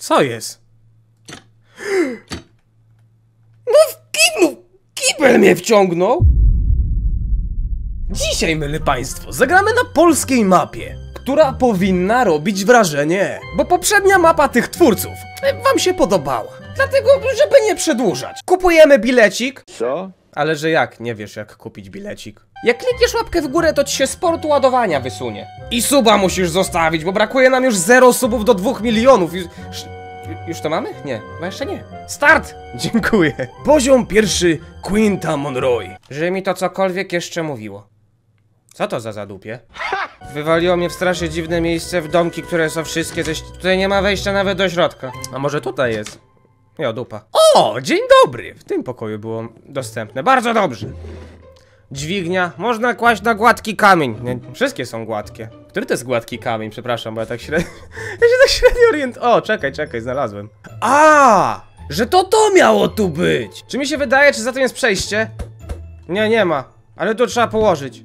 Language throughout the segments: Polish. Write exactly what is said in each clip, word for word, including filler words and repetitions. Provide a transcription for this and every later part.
Co jest? No w kiblu! Kibel mnie wciągnął! Dzisiaj, mili państwo, zagramy na polskiej mapie, która powinna robić wrażenie, bo poprzednia mapa tych twórców wam się podobała. Dlatego, żeby nie przedłużać, kupujemy bilecik. Co? Ale że jak? Nie wiesz, jak kupić bilecik. Jak klikniesz łapkę w górę, to ci się sport ładowania wysunie. I suba musisz zostawić, bo brakuje nam już zero subów do dwóch milionów. Już, już to mamy? Nie, chyba jeszcze nie. Start! Dziękuję. Poziom pierwszy, Quinta Monroy. Że mi to cokolwiek jeszcze mówiło. Co to za zadupie? Wywaliło mnie w strasznie dziwne miejsce, w domki, które są wszystkie ze... Tutaj nie ma wejścia nawet do środka. A może tutaj jest? Jo, dupa. O, dzień dobry! W tym pokoju było dostępne. Bardzo dobrze. Dźwignia. Można kłaść na gładki kamień. Nie, wszystkie są gładkie. Który to jest gładki kamień? Przepraszam, bo ja tak średnio... ja się tak średnio orientuję. O, czekaj, czekaj, znalazłem. A, że to to miało tu być! Czy mi się wydaje, czy za tym jest przejście? Nie, nie ma. Ale to trzeba położyć.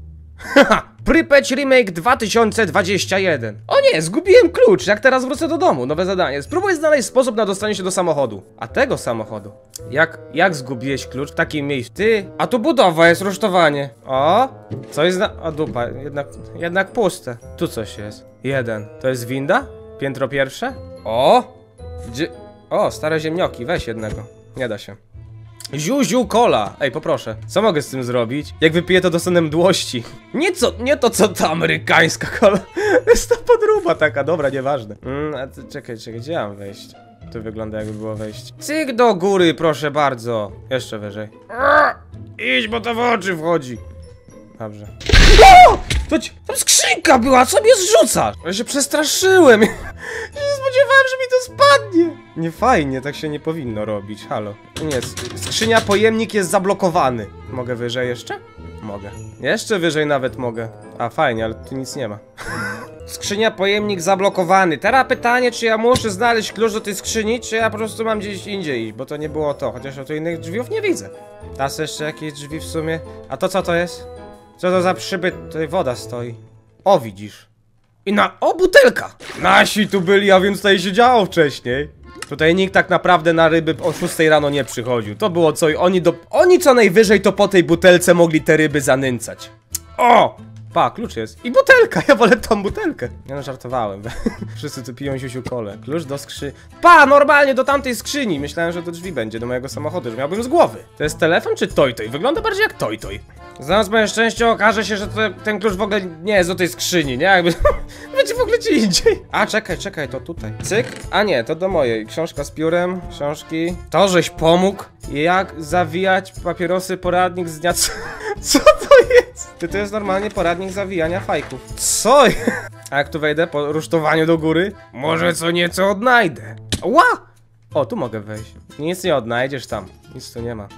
Haha! Prypeć Remake dwa tysiące dwadzieścia jeden. O nie, zgubiłem klucz. Jak teraz wrócę do domu? Nowe zadanie. Spróbuj znaleźć sposób na dostanie się do samochodu. A tego samochodu? Jak, jak zgubiłeś klucz w takim miejscu? Ty, a tu budowa jest, rusztowanie. O, co jest na... O dupa, jednak, jednak puste. Tu coś jest. Jeden. To jest winda? Piętro pierwsze? O! Gdzie... O, stare ziemnioki, weź jednego. Nie da się. Ziu-ziu cola. Ej, poproszę. Co mogę z tym zrobić? Jak wypiję, to dostanę mdłości. Nie co, nie to co ta amerykańska cola. Jest to podróba taka, dobra, nieważne. Mm, a ty, czekaj, czekaj, gdzie mam wejść? Tu wygląda, jakby było wejść. Cyk do góry, proszę bardzo. Jeszcze wyżej. Arr, idź, bo to w oczy wchodzi. Dobrze. O! To ci, tam skrzynka była, co mnie zrzucasz? Ja się przestraszyłem. Ja się spodziewałem, że mi to spadnie. Nie fajnie, tak się nie powinno robić, halo. Nie, skrzynia pojemnik jest zablokowany. Mogę wyżej jeszcze? Mogę. Jeszcze wyżej nawet mogę. A fajnie, ale tu nic nie ma. Skrzynia pojemnik zablokowany. Teraz pytanie, czy ja muszę znaleźć klucz do tej skrzyni, czy ja po prostu mam gdzieś indziej iść, bo to nie było to. Chociaż ja tu innych drzwiów nie widzę. Teraz jeszcze jakieś drzwi w sumie. A to co to jest? Co to za przybyt? Tutaj woda stoi. O, widzisz. I na... O, butelka! Nasi tu byli, a więc tutaj się działo wcześniej. Tutaj nikt tak naprawdę na ryby o szóstej rano nie przychodził. To było co i oni do... Oni co najwyżej to po tej butelce mogli te ryby zanęcać. O! Pa, klucz jest. I butelka, ja wolę tą butelkę. Ja no żartowałem. Wszyscy tu piją siusiu kolę. Klucz do skrzy... Pa, normalnie do tamtej skrzyni. Myślałem, że do drzwi będzie, do mojego samochodu, że miałbym z głowy. To jest telefon czy toj-toj? Wygląda bardziej jak toj-toj. Znając moje szczęście, okaże się, że to, ten klucz w ogóle nie jest do tej skrzyni, nie? Jakby... będzie w ogóle gdzie indziej. A, czekaj, czekaj, to tutaj. Cyk. A nie, to do mojej. Książka z piórem, książki. To, żeś pomógł. Jak zawijać papierosy, poradnik z dnia... Co to jest? Ty, to jest normalnie poradnik zawijania fajków. Co jest? A jak tu wejdę po rusztowaniu do góry? Może co nieco odnajdę. Ła! O, tu mogę wejść. Nic nie odnajdziesz tam. Nic tu nie ma.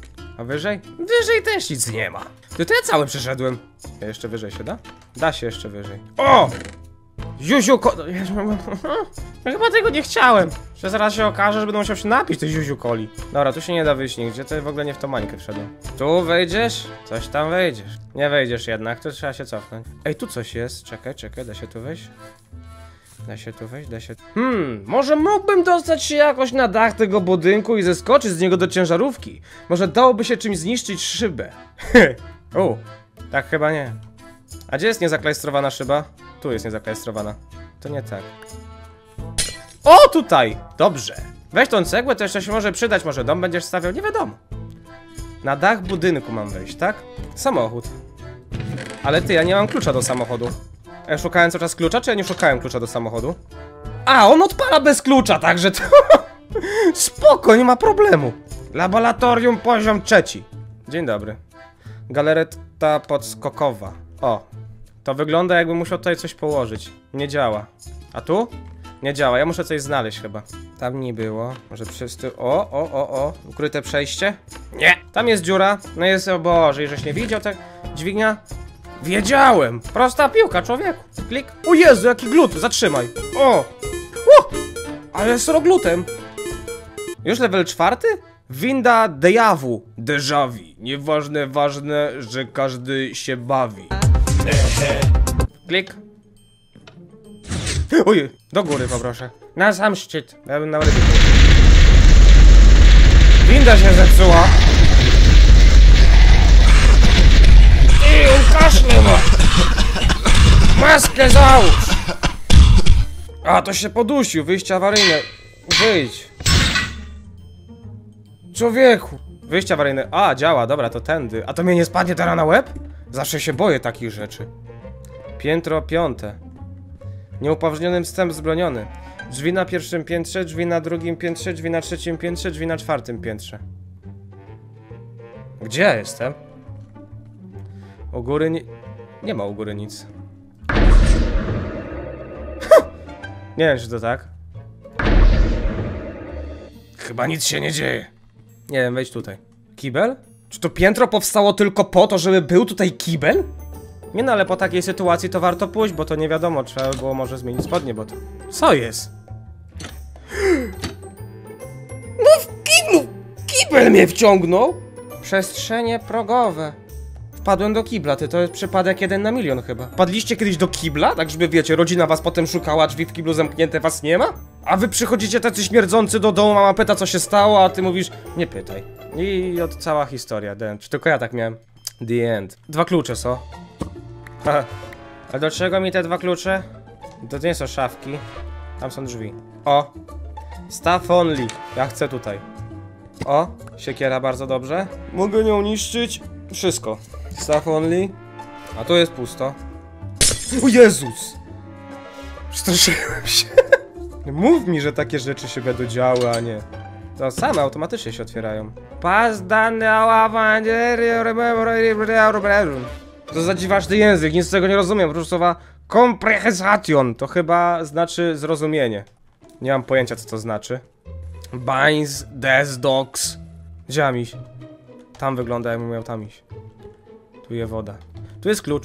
A wyżej? Wyżej też nic nie ma. Ty, to ja cały przeszedłem. Ja jeszcze wyżej się da? Da się jeszcze wyżej. O! Ziuziu ko... Ja chyba tego nie chciałem. Że zaraz się okaże, że będę musiał się napić tej ziuziu coli. Dobra, tu się nie da wyjść nigdzie, to w ogóle nie w tą mańkę wszedłem. Tu wejdziesz? Coś tam wejdziesz. Nie wejdziesz jednak, to trzeba się cofnąć. Ej, tu coś jest. Czekaj, czekaj, da się tu wejść? Da się tu wejść, da się... Hmm, może mógłbym dostać się jakoś na dach tego budynku i zeskoczyć z niego do ciężarówki. Może dałoby się czymś zniszczyć szybę. O, tak chyba nie. A gdzie jest niezaklejstrowana szyba? Tu jest niezaklejstrowana. To nie tak. O, tutaj! Dobrze. Weź tą cegłę, to jeszcze się może przydać. Może dom będziesz stawiał? Nie wiadomo. Na dach budynku mam wejść, tak? Samochód. Ale ty, ja nie mam klucza do samochodu. Ja szukałem cały czas klucza, czy ja nie szukałem klucza do samochodu? A, on odpala bez klucza, także to... Spoko, nie ma problemu. Laboratorium poziom trzeci. Dzień dobry. Galereta podskokowa. O. To wygląda, jakbym musiał tutaj coś położyć. Nie działa. A tu? Nie działa, ja muszę coś znaleźć chyba. Tam nie było. Może przez tu... O, o, o, o. Ukryte przejście? Nie! Tam jest dziura. No jest, o Boże, żeś nie widział, tak? Dźwignia? Wiedziałem! Prosta piłka, człowieku. Klik. O Jezu, jaki glut! Zatrzymaj. O! O! Ale z roglutem. Już level czwarty? Winda dejawu. Dejawi. Nieważne, ważne, że każdy się bawi. Klik. Ojej, do góry poproszę. Na sam szczyt. Ja bym na ryby. Winda się zepsuła. Ty, on kaszle ma. Maskę załóż. A, to się podusił. Wyjście awaryjne. Wyjdź. Człowieku. Wyjście awaryjne. A, działa, dobra, to tędy. A to mnie nie spadnie teraz na łeb? Zawsze się boję takich rzeczy. Piętro piąte. Nieupoważniony wstęp zbroniony. Drzwi na pierwszym piętrze, drzwi na drugim piętrze, drzwi na trzecim piętrze, drzwi na czwartym piętrze. Gdzie ja jestem? U góry nie... Nie ma u góry nic. Nie wiem, czy to tak. Chyba nic się nie dzieje. Nie wiem, wejdź tutaj. Kibel? Czy to piętro powstało tylko po to, żeby był tutaj kibel? Nie no, ale po takiej sytuacji to warto pójść, bo to nie wiadomo, trzeba by było może zmienić spodnie, bo to... Co jest? No w kiblu! Kibel mnie wciągnął! Przestrzenie progowe. Wpadłem do kibla, ty, to jest przypadek jeden na milion chyba. Wpadliście kiedyś do kibla? Tak, żeby wiecie, rodzina was potem szukała, drzwi w kiblu zamknięte, was nie ma? A wy przychodzicie tacy śmierdzący do domu, mama pyta co się stało, a ty mówisz, nie pytaj. I od cała historia, den. Czy tylko ja tak miałem? The end. Dwa klucze są. Haha. A do czego mi te dwa klucze? To nie są szafki. Tam są drzwi. O! Staff only. Ja chcę tutaj. O! Siekiera bardzo dobrze. Mogę nią niszczyć. Wszystko. Staff only. A tu jest pusto. O Jezus! Przestraszyłem się. Mów mi, że takie rzeczy się będą działy, a nie. To same automatycznie się otwierają. Pas dane To za dziwaczny język, nic z tego nie rozumiem. Po prostu słowa comprehension to chyba znaczy zrozumienie. Nie mam pojęcia, co to znaczy. Binds, des, dogs. Gdzie mam iść? Tam wygląda, jakbym miał tam iść. Tu jest woda. Tu jest klucz.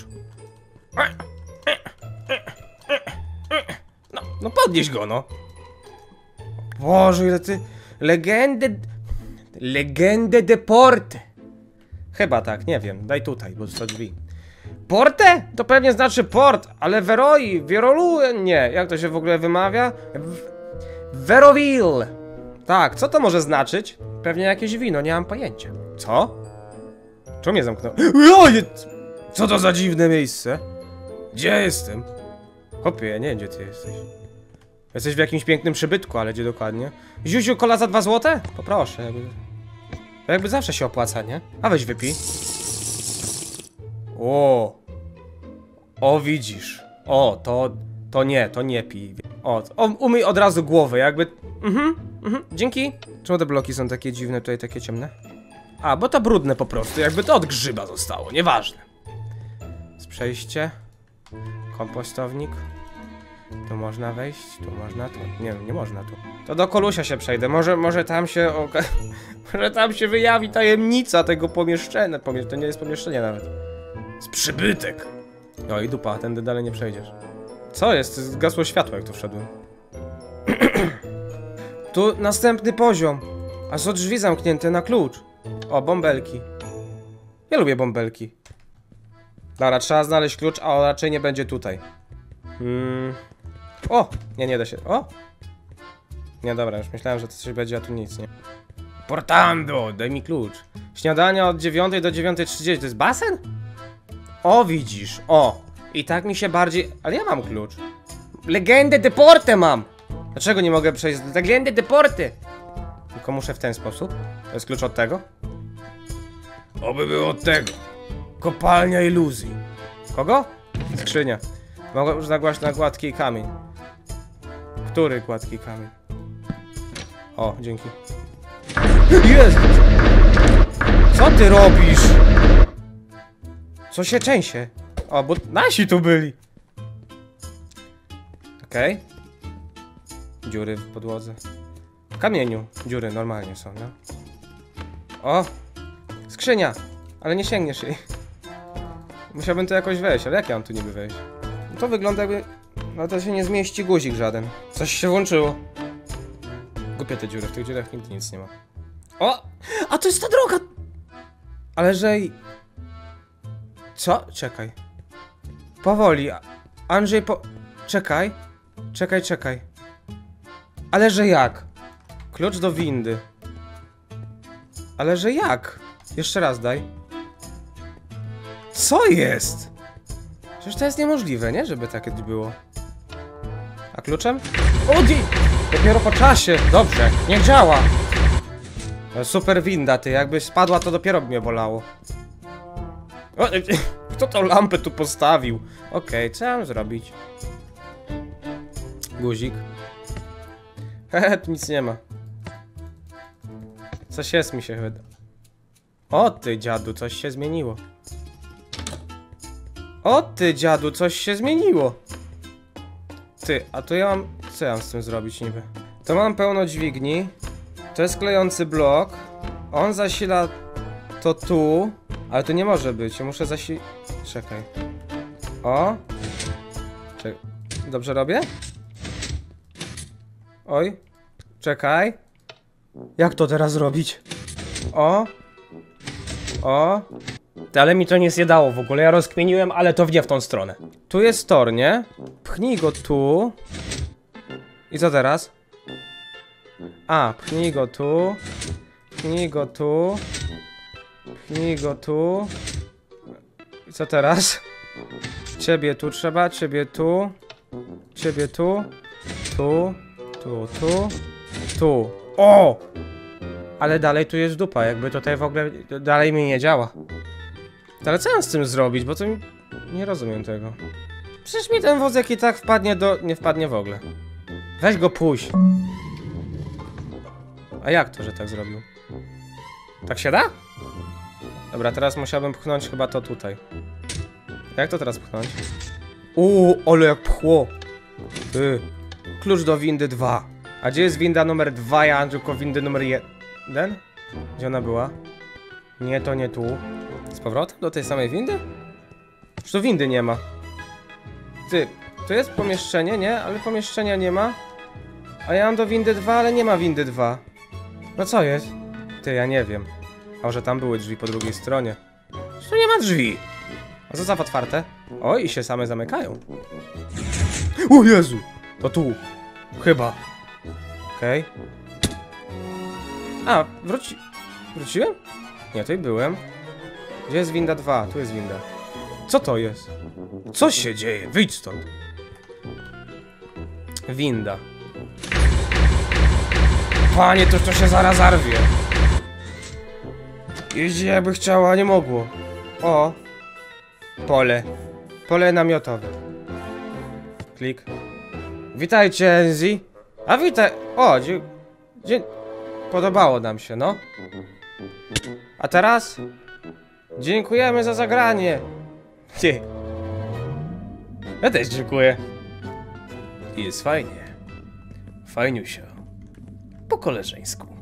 No, no podnieś go, no. Boże, ile ty... Legendy... Legendy de porte. Chyba tak, nie wiem. Daj tutaj, bo to drzwi. Porte? To pewnie znaczy port, ale Veroi, Wierolu... Nie, jak to się w ogóle wymawia? Veroville. Tak, co to może znaczyć? Pewnie jakieś wino, nie mam pojęcia. Co? Czemu mnie zamknął? Co to za dziwne miejsce? Gdzie jestem? Hopie, ja nie wiem, gdzie ty jesteś. Jesteś w jakimś pięknym przybytku, ale gdzie dokładnie? Ziuziu, kola za dwa złote? Poproszę, jakby... To jakby zawsze się opłaca, nie? A weź wypij. O, o widzisz. O, to... To nie, to nie pij. O, o umyj od razu głowę, jakby... Mhm, mhm, dzięki. Czemu te bloki są takie dziwne, tutaj takie ciemne? A, bo to brudne po prostu, jakby to od grzyba zostało, nieważne. Z przejście. Kompostownik. Tu można wejść, tu można, tu... Nie, nie można tu. To do Kolusia się przejdę, może, może tam się... Oka... może tam się wyjawi tajemnica tego pomieszczenia. Pomie... To nie jest pomieszczenie nawet. Jest przybytek. No i dupa, tędy dalej nie przejdziesz. Co jest? Zgasło światło, jak tu wszedłem. Tu następny poziom. A są drzwi zamknięte na klucz. O, bąbelki. Ja lubię bąbelki. Dobra, trzeba znaleźć klucz, a on raczej nie będzie tutaj. Hmm. O! Nie, nie da się. O! Nie, dobra, już myślałem, że to coś będzie, a tu nic, nie. Portando! Daj mi klucz. Śniadania od dziewiątej do dziewiątej trzydzieści. To jest basen? O, widzisz. O! I tak mi się bardziej... Ale ja mam klucz. Legendę de porte mam! Dlaczego nie mogę przejść? Legendę de porte! Tylko muszę w ten sposób. To jest klucz od tego? Oby było od tego. Kopalnia iluzji. Kogo? Skrzynia. Mogę już nagłaść na gładki kamień. Który gładki kamień? O, dzięki. Jest! Co ty robisz? Co się częsie? O, bo nasi tu byli. Okej. Okay. Dziury w podłodze. W kamieniu dziury normalnie są, no. O! Skrzynia! Ale nie sięgniesz jej. Musiałbym to jakoś wejść, ale jak ja mam tu niby wejść? No to wygląda jakby... No to się nie zmieści guzik żaden. Coś się włączyło. Głupie te dziury, w tych dziurach nigdy nic nie ma. O! A to jest ta droga! Ale że... Co? Czekaj. Powoli. Andrzej po... Czekaj. Czekaj, czekaj. Ale że jak? Klucz do windy. Ale że jak? Jeszcze raz daj. Co jest? Przecież to jest niemożliwe, nie? Żeby takie było. A kluczem? O, di! Dopiero po czasie. Dobrze, niech działa. Super winda, ty. Jakbyś spadła, to dopiero by mnie bolało. O, kto tą lampę tu postawił? Okej, okay, co ja mam zrobić? Guzik. Hehe, tu nic nie ma. Coś jest, mi się wyda. O ty, dziadu, coś się zmieniło. O ty, dziadu, coś się zmieniło. Ty, a to ja mam... Co ja mam z tym zrobić niby? To mam pełno dźwigni. To jest klejący blok. On zasila to tu. Ale to nie może być, ja muszę zasilić... Czekaj. O. Czekaj. Dobrze robię? Oj. Czekaj. Jak to teraz zrobić? O. O. Ale mi to nie zjedało w ogóle, ja rozkminiłem, ale to nie w tą stronę. Tu jest tor, nie? Pchnij go tu. I co teraz? A, pchnij go tu. Pchnij go tu. Pchnij go tu. I co teraz? Ciebie tu trzeba, ciebie tu. Ciebie tu. Tu. Tu, tu. Tu. O! Ale dalej tu jest dupa, jakby tutaj w ogóle dalej mi nie działa. Ale co mam z tym zrobić, bo to mi... nie rozumiem tego. Przecież mi ten wózek i tak wpadnie do... nie wpadnie w ogóle. Weź go puść. A jak to, że tak zrobił? Tak się da? Dobra, teraz musiałbym pchnąć chyba to tutaj. Jak to teraz pchnąć? Uuu, ale jak pchło. Ty. Klucz do windy dwa. A gdzie jest winda numer dwa? Ja mam tylko windy numer jeden. Gdzie ona była? Nie, to nie tu. Z powrotem do tej samej windy? Już tu windy nie ma. Ty, to jest pomieszczenie, nie? Ale pomieszczenia nie ma. A ja mam do windy dwa, ale nie ma windy dwa. No co jest? Ty, ja nie wiem. A może tam były drzwi po drugiej stronie? Tu nie ma drzwi. A co za otwarte? Oj, i się same zamykają. O Jezu! To tu. Chyba. Okej. Okay. A, wróci... Wróciłem? Nie, tutaj byłem. Gdzie jest winda dwa? Tu jest winda. Co to jest? Co się dzieje? Wyjdź stąd. Winda. Panie, to to się zaraz zarwie. Jeździ jakby chciała, nie mogło. O. Pole. Pole namiotowe. Klik. Witajcie, Enzi. A witaj... O, dzie... dzie... Podobało nam się, no. A teraz? Dziękujemy za zagranie. Ty. Ja też dziękuję. Jest fajnie. Fajniusio. Po koleżeńsku.